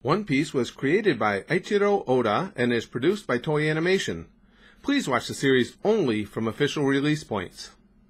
One Piece was created by Eiichiro Oda and is produced by Toei Animation. Please watch the series only from official release points.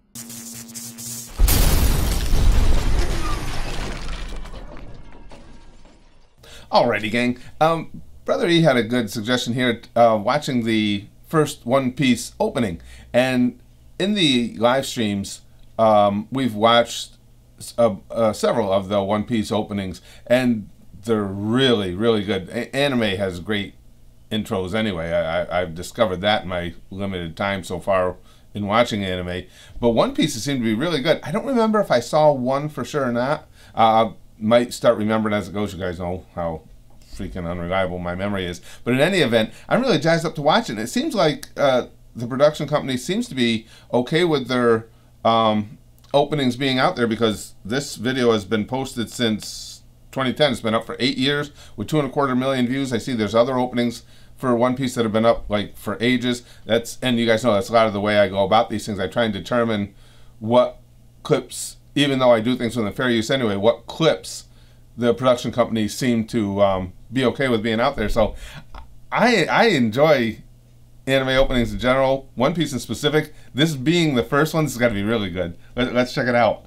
Alrighty, gang. Brother E had a good suggestion here, watching the first One Piece opening. And in the live streams, we've watched several of the One Piece openings, and they're really, really good. Anime has great intros anyway. I've discovered that in my limited time so far in watching anime. But One Piece seemed to be really good. I don't remember if I saw one for sure or not. Might start remembering as it goes. You guys know how freaking unreliable my memory is. But in any event, I'm really jazzed up to watch it. And it seems like the production company seems to be okay with their openings being out there, because this video has been posted since 2010. It's been up for 8 years with 2.25 million views. I see there's other openings for One Piece that have been up like for ages. And you guys know that's a lot of the way I go about these things. I try and determine what clips, even though I do things with a fair use anyway, what clips the production companies seem to be okay with being out there. So I enjoy anime openings in general, One Piece in specific. This being the first one, this has got to be really good. Let's check it out.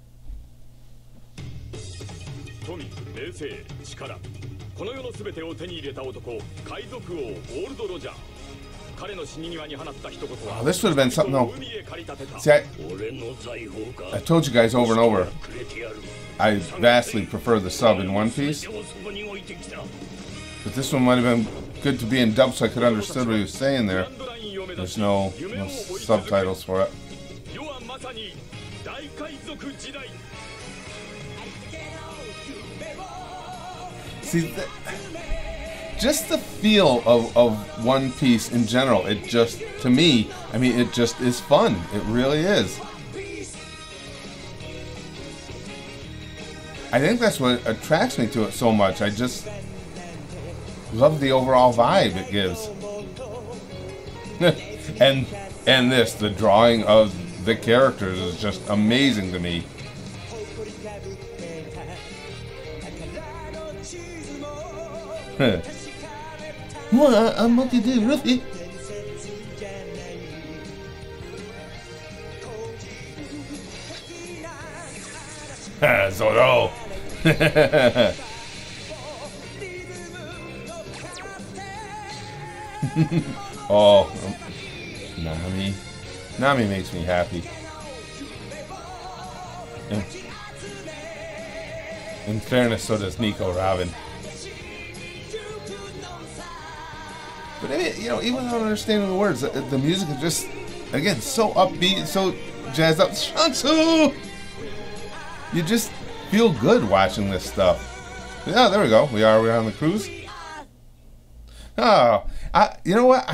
Oh, this would have been something though. See, I told you guys over and over, I vastly prefer the sub in One Piece. But this one might have been good to be in dub so I could understand what he was saying there. There's no subtitles for it. See, just the feel of One Piece in general, it just, to me, I mean, it just is fun. It really is. I think that's what attracts me to it so much. I just love the overall vibe it gives. and the drawing of the characters is just amazing to me. I'm multi-day Ruffy. Zoro. Oh, Nami makes me happy. In fairness, so does Nico Robin. But you know, even without understanding the words, the music is just, again, so upbeat, so jazzed up. Shansu! You just feel good watching this stuff. Yeah, there we go. We're on the cruise. Oh, you know what?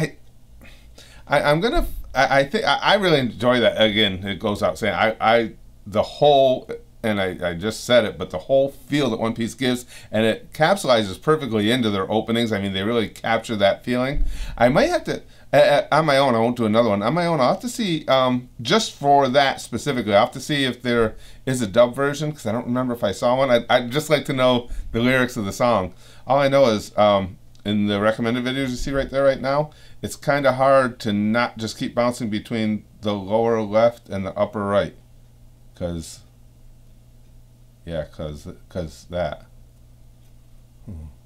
I think I really enjoy that. Again, it goes out saying the whole, and I just said it, but the whole feel that One Piece gives, and it capsulizes perfectly into their openings. I mean, they really capture that feeling. I might have to, on my own, I won't do another one. On my own, I'll have to see, just for that specifically, I'll have to see if there is a dub version, because I don't remember if I saw one. I'd just like to know the lyrics of the song. All I know is, in the recommended videos you see right there right now, it's kind of hard to not just keep bouncing between the lower left and the upper right. Because that.